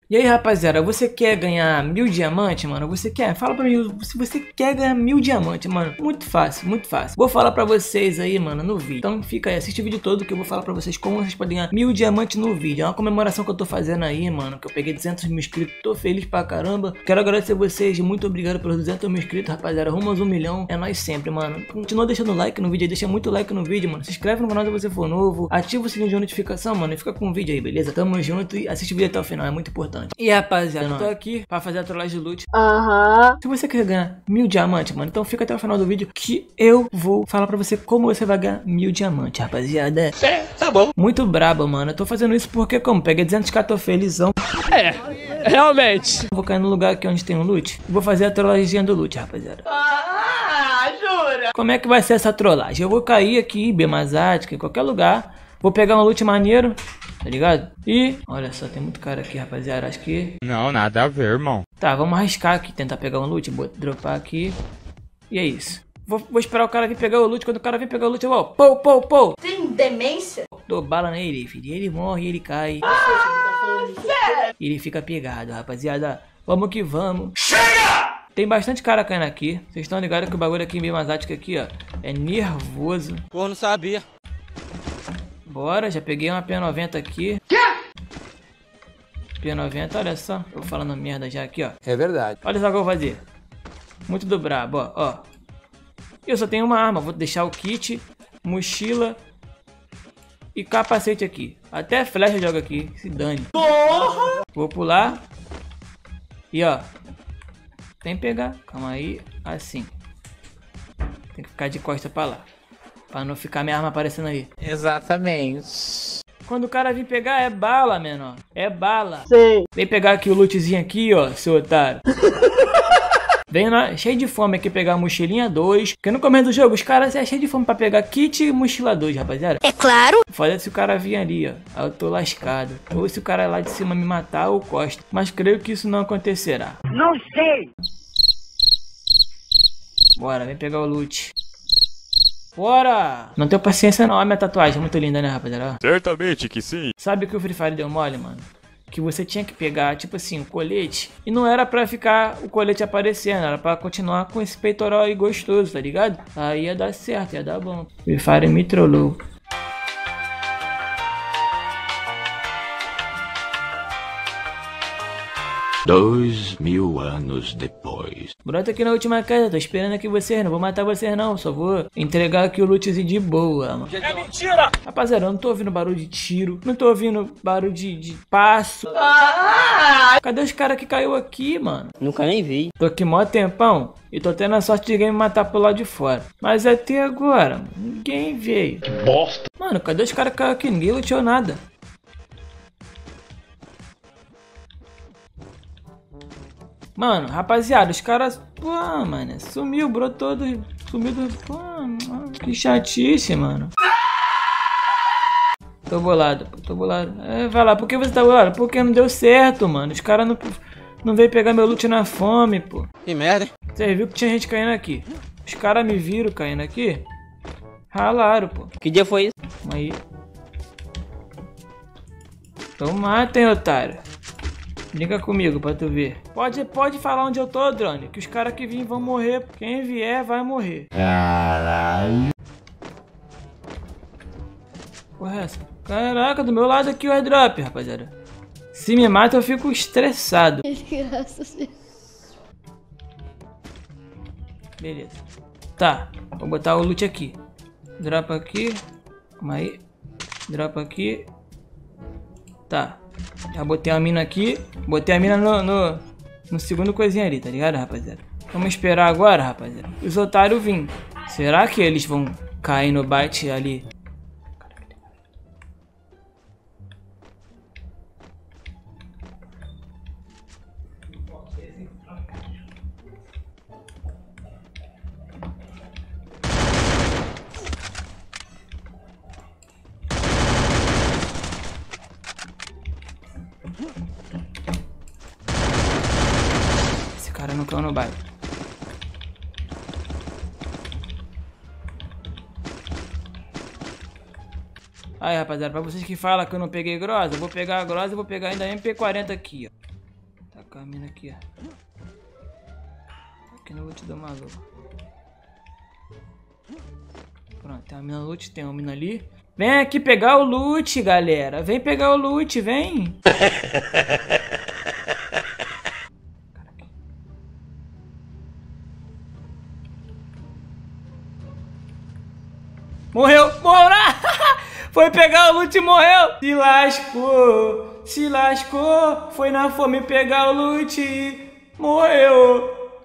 E aí, rapaziada, você quer ganhar 1000 diamantes, mano? Você quer? Fala pra mim, se você quer ganhar 1000 diamantes, mano. Muito fácil, muito fácil. Vou falar pra vocês aí, mano, no vídeo. Então fica aí, assiste o vídeo todo que eu vou falar pra vocês como vocês podem ganhar 1000 diamantes no vídeo. É uma comemoração que eu tô fazendo aí, mano, que eu peguei 200 mil inscritos. Tô feliz pra caramba. Quero agradecer vocês, muito obrigado pelos 200 mil inscritos, rapaziada. Rumo aos 1 milhão. É nóis sempre, mano. Continua deixando like no vídeo aí, deixa muito like no vídeo, mano. Se inscreve no canal se você for novo. Ativa o sininho de notificação, mano, e fica com o vídeo aí, beleza? Tamo junto e assiste o vídeo até o final, é muito importante. E rapaziada, eu tô aqui pra fazer a trollagem de loot. Se você quer ganhar 1000 diamantes, mano, então fica até o final do vídeo que eu vou falar pra você como você vai ganhar 1000 diamantes, rapaziada. Tá bom. Muito brabo, mano. Eu tô fazendo isso porque, como, peguei 200k, tô felizão. Realmente. Vou cair no lugar aqui onde tem um loot. Vou fazer a trollagem do loot, rapaziada. Jura? Como é que vai ser essa trollagem? Eu vou cair aqui, Bemazática, em qualquer lugar. Vou pegar um loot maneiro, tá ligado? E, olha só, tem muito cara aqui, rapaziada. Acho que... Não, nada a ver, irmão. Tá, vamos arriscar aqui, tentar pegar um loot, dropar aqui. E é isso. Vou esperar o cara vir pegar o loot. Quando o cara vir pegar o loot, eu vou... Pou. Tem demência? Dou bala nele, filho. Ele morre, ele cai. E ele fica pegado, rapaziada. Vamos que vamos. Chega! Tem bastante cara caindo aqui. Vocês estão ligados que o bagulho aqui em Bemazática aqui, ó, é nervoso. Pô, não sabia. Bora, já peguei uma P90 aqui. Quê? P90, olha só. Eu vou falando merda já aqui, ó. É verdade. Olha só o que eu vou fazer. Muito do brabo, ó. Eu só tenho uma arma. Vou deixar o kit, mochila e capacete aqui. Até flecha joga aqui. Se dane. Porra! Vou pular. E ó. Tem que pegar. Calma aí. Assim. Tem que ficar de costa pra lá. Pra não ficar minha arma aparecendo aí. Exatamente. Quando o cara vir pegar, é bala, menor. É bala. Sei. Vem pegar aqui o lootzinho aqui, ó, seu otário. Vem lá, cheio de fome aqui pegar a mochilinha 2. Porque no começo do jogo, os caras é cheio de fome pra pegar kit e mochila 2, rapaziada. É claro. Foda se o cara vir ali, ó. Aí eu tô lascado. Ou se o cara lá de cima me matar, eu costo. Mas creio que isso não acontecerá. Não sei. Bora, vem pegar o loot. Bora! Não tenho paciência não. Olha minha tatuagem, muito linda, né, rapaziada? Certamente que sim. Sabe que o Free Fire deu mole, mano? Que você tinha que pegar, tipo assim, o colete. E não era pra ficar o colete aparecendo, era pra continuar com esse peitoral aí gostoso, tá ligado? Aí ia dar certo, ia dar bom. Free Fire me trollou. Dois 1000 anos depois. Brota aqui na última casa, tô esperando aqui vocês, não vou matar vocês não, só vou entregar aqui o lootzinho de boa, mano. É mentira! Rapaziada, eu não tô ouvindo barulho de tiro, não tô ouvindo barulho de passo. Cadê os caras que caiu aqui, mano? Nunca nem vi. Tô aqui mó tempão e tô tendo a sorte de ninguém me matar pro lado de fora. Mas até agora, mano, ninguém veio. Bosta. Mano, cadê os caras que caiu aqui? Ninguém luteou nada. Mano, rapaziada, os caras... Pô, mano, sumiu, brotou do... Sumiu do... Pô, que chatice, mano. Tô bolado, tô bolado. É, vai lá, por que você tá bolado? Porque não deu certo, mano. Os caras não veio pegar meu loot na fome, pô. Que merda, hein? Você viu que tinha gente caindo aqui. Os caras me viram caindo aqui. Ralaram, pô. Que dia foi isso? Calma aí. Então matem, otário. Liga comigo pra tu ver. Pode falar onde eu tô, drone. Que os caras que virem vão morrer. Quem vier vai morrer. Caralho. Porra, essa? Caraca, do meu lado aqui o airdrop, rapaziada. Se me mata eu fico estressado. Graças a Deus. Beleza. Tá, vou botar o loot aqui. Dropa aqui. Calma aí. Dropa aqui. Tá. Já botei a mina aqui. Botei a mina no segundo coisinha ali, tá ligado, rapaziada? Vamos esperar agora, rapaziada. Os otários vêm. Será que eles vão cair no bite ali? Esse cara não caiu no baile. Aí, rapaziada, pra vocês que falam que eu não peguei grosa, eu vou pegar a grosa e vou pegar ainda a MP40 aqui, ó. colocar a mina aqui, ó. Aqui no loot do maluco. Pronto, tem uma mina no loot, tem uma mina ali. Vem aqui pegar o loot, galera. Vem pegar o loot, vem. Morreu, morreu. Foi pegar o loot e morreu. Se lascou. Foi na fome pegar o loot. Morreu.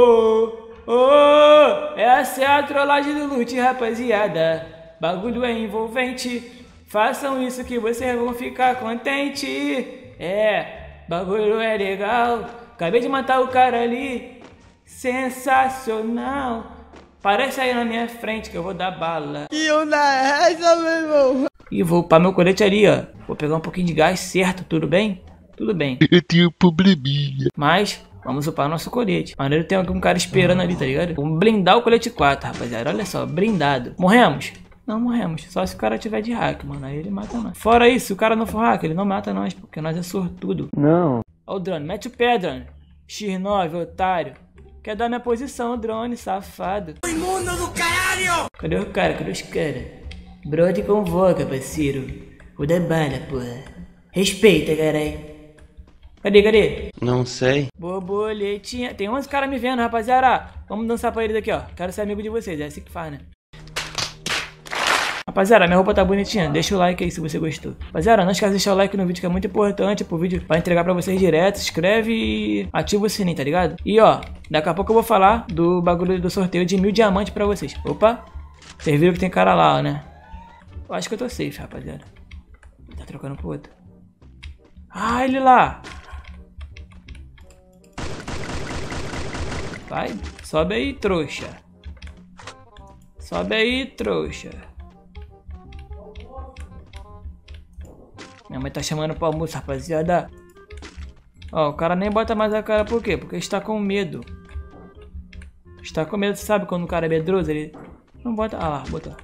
Essa é a trollagem do loot, rapaziada. Bagulho é envolvente. Façam isso que vocês vão ficar contente. Bagulho é legal. Acabei de matar o cara ali. Sensacional. Parece aí na minha frente que eu vou dar bala. E onda é essa, meu irmão? E vou upar meu colete ali, ó. Vou pegar um pouquinho de gás, certo? Tudo bem? Tudo bem. Eu tenho um probleminha. Mas vamos upar nosso colete. Maneiro, tem algum cara esperando ali, tá ligado? Vamos blindar o colete 4, rapaziada. Olha só, blindado. Morremos? Não morremos. Só se o cara tiver de hack, mano. Aí ele mata nós. Fora isso, se o cara não for hack, ele não mata nós, porque nós é sortudo. Não. Ó o drone. Mete o pé, drone. X9, otário. Quer dar minha posição, drone, safado. O imundo do caralho! Cadê o cara? Cadê os caras? Brode convoca, parceiro. Vou dar bala, porra. Respeita, caralho. Cadê? Não sei. Borboletinha. Tem 11 caras me vendo, rapaziada. Vamos dançar pra eles aqui, ó. Quero ser amigo de vocês. É assim que faz, né? Rapaziada, minha roupa tá bonitinha. Deixa o like aí se você gostou. Rapaziada, não esquece de deixar o like no vídeo, que é muito importante pro vídeo pra entregar pra vocês direto. Se inscreve e ativa o sininho, tá ligado? E ó, daqui a pouco eu vou falar do bagulho do sorteio de 1000 diamantes pra vocês. Opa! Vocês viram que tem cara lá, ó, né? Eu acho que eu tô safe, rapaziada. Tá trocando pro outro. Ah, ele lá! Vai, sobe aí, trouxa. Sobe aí, trouxa. Minha mãe tá chamando pro almoço, rapaziada. Ó, o cara nem bota mais a cara, por quê? Porque está com medo. Está com medo, sabe quando o cara é medroso? Ele não bota... Ah lá, botou.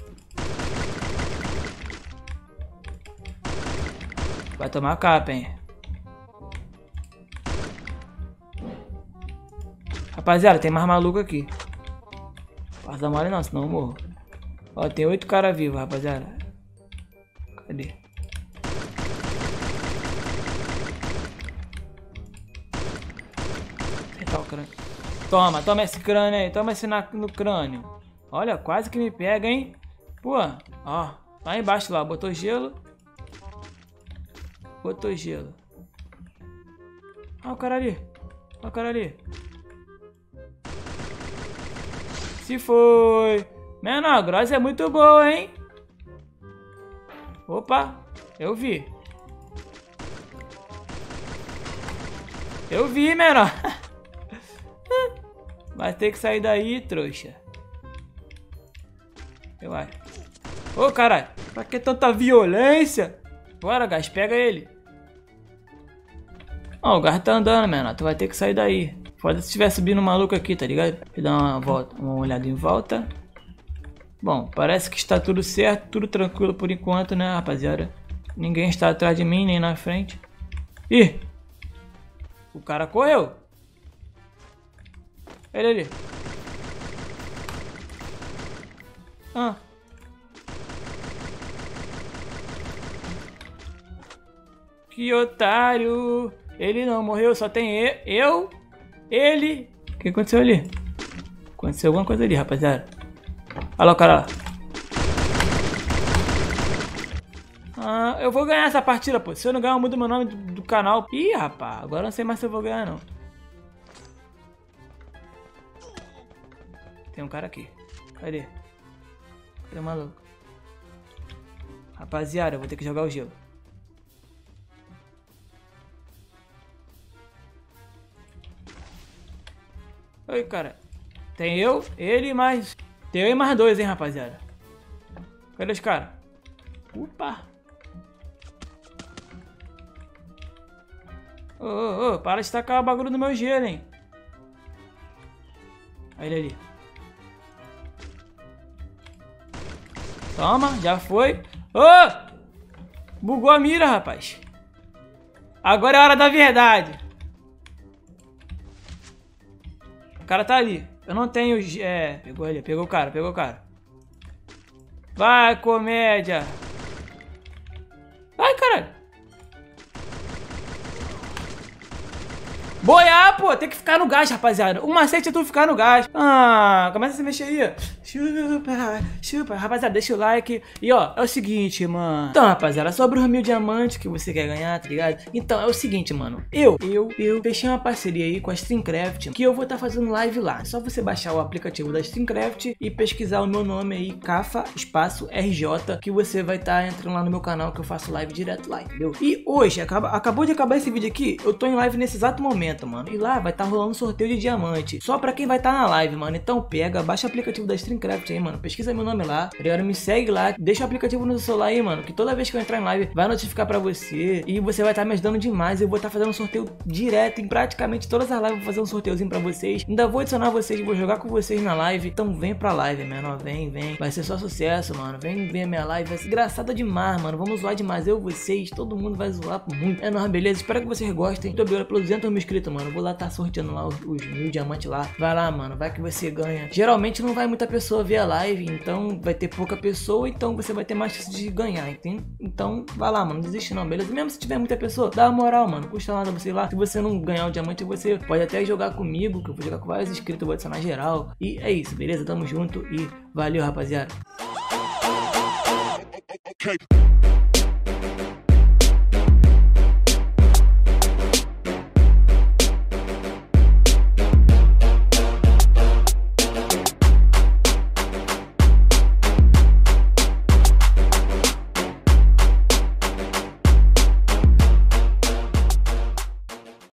Vai tomar capa, hein? Rapaziada, tem mais maluco aqui. Passa mole não, senão eu morro. Ó, tem 8 caras vivos, rapaziada. Cadê? Acertar o crânio. Toma esse crânio aí. Toma esse no crânio. Olha, quase que me pega, hein? Pô, ó. Lá embaixo lá, botou gelo. Botou gelo. Ó o cara ali. Ó o cara ali. Se foi. Menor, a grossa é muito boa, hein? Opa, eu vi. Eu vi, menor. Vai ter que sair daí, trouxa. Eu acho. Ô, caralho. Pra que tanta violência? Bora, Gás, pega ele. Ó, o Gás tá andando, menor. Tu vai ter que sair daí. Foda se estiver subindo um maluco aqui, tá ligado? Deixa eu dar uma volta, uma olhada em volta. Bom, parece que está tudo certo, tudo tranquilo por enquanto, né, rapaziada? Ninguém está atrás de mim, nem na frente. Ih! O cara correu. Ele ali. Ah. Que otário. Ele não morreu, só tem eu, ele. O que aconteceu ali? Aconteceu alguma coisa ali, rapaziada. Olha lá o cara lá. Ah, eu vou ganhar essa partida, pô. Se eu não ganhar, eu mudo meu nome do canal. Ih, rapaz, agora eu não sei mais se eu vou ganhar, não. Tem um cara aqui. Cadê? Cadê o maluco? Rapaziada, eu vou ter que jogar o gelo. Oi, cara. Tem eu, ele e mais... Tem eu e mais 2, hein, rapaziada. Cadê os caras? Opa! Ô, para de tacar o bagulho no meu gelo, hein. Olha ele ali. Toma, já foi. Ô! Bugou a mira, rapaz. Agora é a hora da verdade. cara tá ali. Eu não tenho... pegou ali, pegou o cara. Vai, comédia. Vai, caralho. Boiar, pô, tem que ficar no gás, rapaziada. O macete é tu ficar no gás. Começa a se mexer aí. Chupa, rapaziada, deixa o like. E ó, é o seguinte, mano. Então, rapaziada, sobre os 1000 diamantes que você quer ganhar, tá ligado? Então, é o seguinte, mano. Eu fechei uma parceria aí com a Streamcraft, que eu vou estar fazendo live lá. É só você baixar o aplicativo da Streamcraft e pesquisar o meu nome aí, Cafa, espaço RJ, que você vai estar entrando lá no meu canal, que eu faço live direto lá, entendeu? E hoje, acabou de acabar esse vídeo aqui, eu tô em live nesse exato momento, mano. E lá vai estar rolando um sorteio de diamante. Só pra quem vai estar na live, mano. Então pega, baixa o aplicativo da Streamcraft aí, mano. Pesquisa meu nome lá, tá ligado? Me segue lá, deixa o aplicativo no seu celular aí, mano. Que toda vez que eu entrar em live, vai notificar pra você. E você vai estar me ajudando demais. Eu vou estar fazendo um sorteio direto em praticamente todas as lives. Vou fazer um sorteiozinho pra vocês. Ainda vou adicionar vocês, vou jogar com vocês na live. Então vem pra live, mano. Vem. Vai ser só sucesso, mano. Vem ver a minha live. Vai ser engraçada demais, mano. Vamos zoar demais. Eu, vocês, todo mundo vai zoar muito. É nóis, beleza? Espero que vocês gostem. Muito obrigado pelos 200 mil inscritos, mano. Eu vou lá estar sorteando lá os 1000 diamantes lá. Vai lá, mano. Vai que você ganha. Geralmente não vai muita pessoa ver a live, então vai ter pouca pessoa, então você vai ter mais chance de ganhar, entende? Então vai lá, mano. Não desiste não, beleza? Mesmo se tiver muita pessoa, dá uma moral, mano. Custa nada você ir lá. Se você não ganhar o diamante, você pode até jogar comigo, que eu vou jogar com vários inscritos, eu vou adicionar geral. E é isso, beleza? Tamo junto e valeu, rapaziada. Okay.